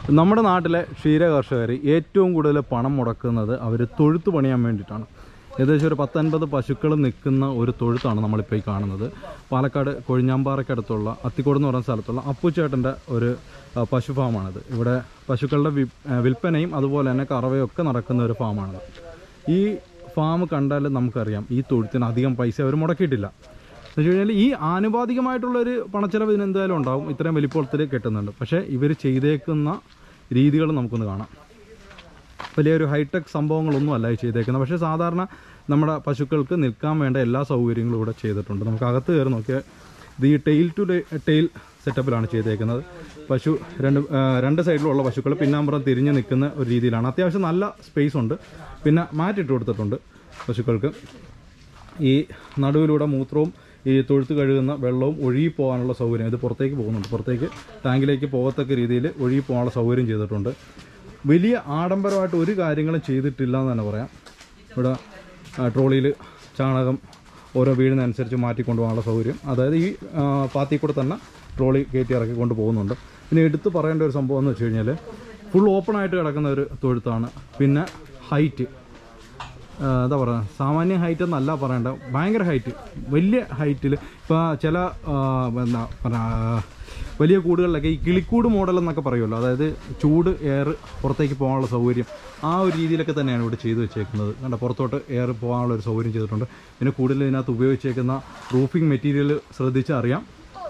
നമ്മുടെ നാട്ടിലെ ക്ഷീര കർഷകർ ഏറ്റവും കൂടുതൽ പണം മുടക്കുന്നത് അവർ തൊഴുത്ത് പണിയാൻ വേണ്ടിയിട്ടാണ്. ഏകദേശം ഒരു 10-50 പശുക്കൾ നിൽക്കുന്ന ഒരു തൊഴുത്താണ് നമ്മളിപ്പോൾ ഈ കാണുന്നത്. പാലക്കാട് കൊഴിഞ്ഞാമ്പാറയ്ക്കടുത്തുള്ള അത്തിക്കോട് എന്ന് പറയുന്ന സ്ഥലത്തുള്ള അപ്പുച്ചേട്ടൻ്റെ ഒരു പശു ഫാമാണിത്. ഇവിടെ പശുക്കളുടെ വിൽപ്പനയും അതുപോലെ തന്നെ കറവയൊക്കെ നടക്കുന്ന ഒരു ഫാമാണിത്. ഈ ഫാം കണ്ടാൽ നമുക്കറിയാം ഈ തൊഴുത്തിന് അധികം പൈസ അവർ മുടക്കിയിട്ടില്ല. എന്ന് വെച്ച് കഴിഞ്ഞാൽ ഈ ആനുപാതികമായിട്ടുള്ളൊരു പണച്ചെലവ് ഇതിന് എന്തായാലും ഉണ്ടാവും. ഇത്രയും വലിപ്പത്തിൽ കിട്ടുന്നുണ്ട്. പക്ഷേ ഇവർ ചെയ്തേക്കുന്ന രീതികൾ നമുക്കൊന്ന് കാണാം. വലിയൊരു ഹൈടെക് സംഭവങ്ങളൊന്നും അല്ല ഈ ചെയ്തേക്കുന്നത്. പക്ഷേ സാധാരണ നമ്മുടെ പശുക്കൾക്ക് നിൽക്കാൻ വേണ്ട എല്ലാ സൗകര്യങ്ങളും ഇവിടെ ചെയ്തിട്ടുണ്ട്. നമുക്ക് അകത്ത് കയറി നോക്കിയാൽ ഇത് ഈ ടെയിൽ ടു ടെയിൽ സെറ്റപ്പിലാണ് ചെയ്തേക്കുന്നത്. പശു രണ്ട് സൈഡിലുള്ള പശുക്കൾ പിന്നാമ്പുറം തിരിഞ്ഞ് നിൽക്കുന്ന ഒരു രീതിയിലാണ്. അത്യാവശ്യം നല്ല സ്പേസ് ഉണ്ട്. പിന്നെ മാറ്റിട്ട് കൊടുത്തിട്ടുണ്ട് പശുക്കൾക്ക്. ഈ നടുവിലൂടെ മൂത്രവും ഈ തൊഴുത്ത് കഴുകുന്ന വെള്ളവും ഒഴുകി പോകാനുള്ള സൗകര്യം ഇത് പുറത്തേക്ക് പോകുന്നുണ്ട്. പുറത്തേക്ക് ടാങ്കിലേക്ക് പോകത്തക്ക രീതിയിൽ ഒഴുകി പോകാനുള്ള സൗകര്യം ചെയ്തിട്ടുണ്ട്. വലിയ ആഡംബരമായിട്ട് ഒരു കാര്യങ്ങളും ചെയ്തിട്ടില്ല എന്ന് തന്നെ പറയാം. ഇവിടെ ട്രോളിയിൽ ചാണകം ഓരോ വീടിനനുസരിച്ച് മാറ്റിക്കൊണ്ടുപോകാനുള്ള സൗകര്യം, അതായത് ഈ പാത്തിൽ കൂടെ തന്നെ ട്രോളി കയറ്റി ഇറക്കി കൊണ്ട് പോകുന്നുണ്ട്. പിന്നെ എടുത്ത് പറയേണ്ട ഒരു സംഭവം എന്ന് വെച്ച് കഴിഞ്ഞാൽ ഫുൾ ഓപ്പണായിട്ട് കിടക്കുന്ന ഒരു തൊഴുത്താണ്. പിന്നെ ഹൈറ്റ് എന്താ പറയുക, സാമാന്യ ഹൈറ്റ് എന്നല്ല പറയേണ്ട, ഭയങ്കര ഹൈറ്റ്, വലിയ ഹൈറ്റിൽ. ഇപ്പോൾ ചില എന്താ പറയുക വലിയ കൂടുകളിലൊക്കെ ഈ കിളിക്കൂട് മോഡൽ എന്നൊക്കെ പറയുമല്ലോ, അതായത് ചൂട് എയർ പുറത്തേക്ക് പോകാനുള്ള സൗകര്യം, ആ ഒരു രീതിയിലൊക്കെ തന്നെയാണ് ഇവിടെ ചെയ്തു വെച്ചേക്കുന്നത്. കണ്ട, പുറത്തോട്ട് എയർ പോകാനുള്ള ഒരു സൗകര്യം ചെയ്തിട്ടുണ്ട്. പിന്നെ കൂടുതൽ ഇതിനകത്ത് ഉപയോഗിച്ചേക്കുന്ന റൂഫിംഗ് മെറ്റീരിയൽ ശ്രദ്ധിച്ചാൽ അറിയാം.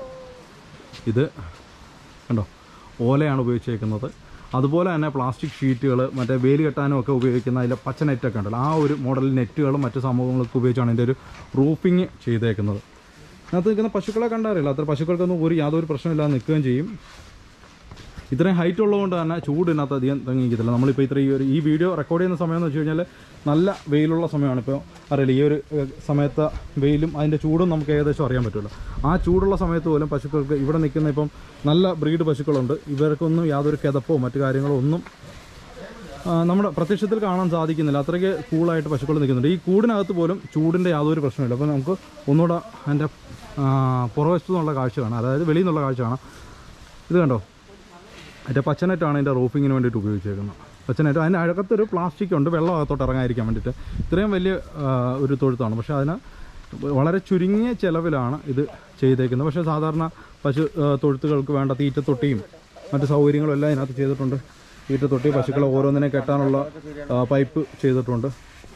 ഇത് കണ്ടോ, ഓലയാണ് ഉപയോഗിച്ചേക്കുന്നത്. അതുപോലെ തന്നെ പ്ലാസ്റ്റിക് ഷീറ്റുകൾ, മറ്റേ വേലി കെട്ടാനും ഒക്കെ ഉപയോഗിക്കുന്ന അതിലെ പച്ച നെറ്റൊക്കെ ഉണ്ടല്ലോ, ആ ഒരു മോഡൽ നെറ്റുകളും മറ്റു സംഭവങ്ങളൊക്കെ ഉപയോഗിച്ചാണ് ഇതിൻ്റെ ഒരു റൂഫിങ് ചെയ്തേക്കുന്നത്. അതിനകത്ത് നിൽക്കുന്ന പശുക്കളെ കണ്ടറിയില്ല, അത്ര പശുക്കൾക്കൊന്നും യാതൊരു പ്രശ്നമില്ലാതെ നിൽക്കുകയും ചെയ്യും. ഇത്രയും ഹൈറ്റ് ഉള്ളതുകൊണ്ട് തന്നെ ചൂട് ഇതിനകത്ത് അധികം തങ്ങിക്കത്തില്ല. നമ്മളിപ്പോൾ ഈ വീഡിയോ റെക്കോർഡ് ചെയ്യുന്ന സമയം എന്ന് വെച്ച് കഴിഞ്ഞാൽ നല്ല വെയിലുള്ള സമയമാണ്. ഇപ്പോൾ അറിയില്ല, ഈ ഒരു സമയത്ത് വെയിലും അതിൻ്റെ ചൂടും നമുക്ക് ഏകദേശം അറിയാൻ പറ്റുമല്ലോ. ആ ചൂടുള്ള സമയത്ത് പോലും പശുക്കൾക്ക് ഇവിടെ നിൽക്കുന്ന ഇപ്പം നല്ല ബ്രീഡ് പശുക്കളുണ്ട്. ഇവർക്കൊന്നും യാതൊരു കിതപ്പോ മറ്റു കാര്യങ്ങളോ ഒന്നും നമ്മുടെ പ്രത്യക്ഷത്തിൽ കാണാൻ സാധിക്കുന്നില്ല. അത്രയ്ക്ക് കൂളായിട്ട് പശുക്കൾ നിൽക്കുന്നുണ്ട്. ഈ കൂടിനകത്ത് പോലും ചൂടിൻ്റെ യാതൊരു പ്രശ്നമില്ല. അപ്പോൾ നമുക്ക് ഒന്നുകൂടെ അതിൻ്റെ പുറവശത്തു നിന്നുള്ള കാഴ്ച കാണാം, അതായത് വെളിയിൽ നിന്നുള്ള കാഴ്ച കാണാം. ഇത് കണ്ടോ, അതിൻ്റെ പച്ചനെറ്റാണ് ഇതിൻ്റെ റൂഫിങ്ങിന് വേണ്ടിയിട്ട് ഉപയോഗിച്ചേക്കുന്നത്. പച്ചനെറ്റ്, അതിൻ്റെ അകത്തൊരു പ്ലാസ്റ്റിക് ഉണ്ട് വെള്ളം അകത്തോട്ട് ഇറങ്ങാതിരിക്കാൻ വേണ്ടിയിട്ട്. ഇത്രയും വലിയ ഒരു തൊഴുത്താണ്. പക്ഷേ അതിന് വളരെ ചുരുങ്ങിയ ചിലവിലാണ് ഇത് ചെയ്തേക്കുന്നത്. പക്ഷേ സാധാരണ പശു തൊഴുത്തുകൾക്ക് വേണ്ട തീറ്റത്തൊട്ടിയും മറ്റു സൗകര്യങ്ങളും എല്ലാം ഇതിനകത്ത് ചെയ്തിട്ടുണ്ട്. തീറ്റത്തൊട്ടി, പശുക്കളെ ഓരോന്നിനെ കെട്ടാനുള്ള പൈപ്പ് ചെയ്തിട്ടുണ്ട്.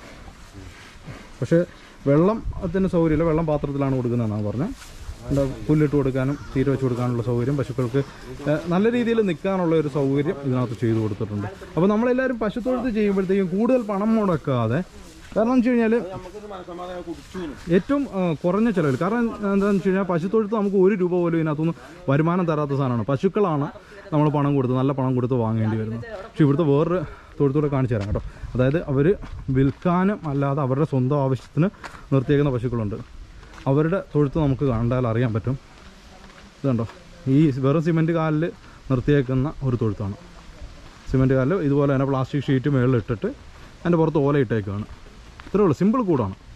പക്ഷേ വെള്ളത്തിന് സൗകര്യമില്ല, വെള്ളം പാത്രത്തിലാണ് കൊടുക്കുന്നതെന്നാണ് പറഞ്ഞത്. പുല്ലിട്ട് കൊടുക്കാനും തീറ്റ വെച്ച് കൊടുക്കാനുള്ള സൗകര്യം, പശുക്കൾക്ക് നല്ല രീതിയിൽ നിൽക്കാനുള്ള ഒരു സൗകര്യം ഇതിനകത്ത് ചെയ്തു കൊടുത്തിട്ടുണ്ട്. അപ്പോൾ നമ്മളെല്ലാവരും പശുത്തൊഴുത്ത് ചെയ്യുമ്പോഴത്തേക്കും കൂടുതൽ പണം മുടക്കാതെ, കാരണം എന്ന് വെച്ച് കഴിഞ്ഞാൽ ഏറ്റവും കുറഞ്ഞ ചിലവിൽ, കാരണം എന്താണെന്ന് വെച്ച് കഴിഞ്ഞാൽ പശുത്തൊഴുത്ത് നമുക്ക് 1 രൂപ പോലും ഇതിനകത്തുനിന്ന് വരുമാനം തരാത്ത സാധനമാണ്. പശുക്കളാണ് നമ്മൾ പണം കൊടുത്ത്, നല്ല പണം കൊടുത്ത് വാങ്ങേണ്ടി വരുന്നത്. പക്ഷേ ഇവിടുത്തെ വേറൊരു തൊഴുത്തൂടെ കാണിച്ചു തരാം കേട്ടോ. അതായത് അവർ വിൽക്കാനും അല്ലാതെ അവരുടെ സ്വന്തം ആവശ്യത്തിന് നിർത്തിയേക്കുന്ന പശുക്കളുണ്ട്. അവരുടെ തൊഴുത്ത് നമുക്ക് കണ്ടാൽ അറിയാൻ പറ്റും. ഇതുണ്ടോ, ഈ വെറും സിമെൻറ്റ് കാലിൽ നിർത്തിയേക്കുന്ന ഒരു തൊഴുത്താണ്. സിമെൻറ്റ് കാലിൽ ഇതുപോലെ തന്നെ പ്ലാസ്റ്റിക് ഷീറ്റ് മുകളിലിട്ടിട്ട് അതിൻ്റെ പുറത്ത് ഓല ഇട്ടേക്കാണ്. ഇത്രയേ ഉള്ളൂ, സിമ്പിൾ കൂടാണ്.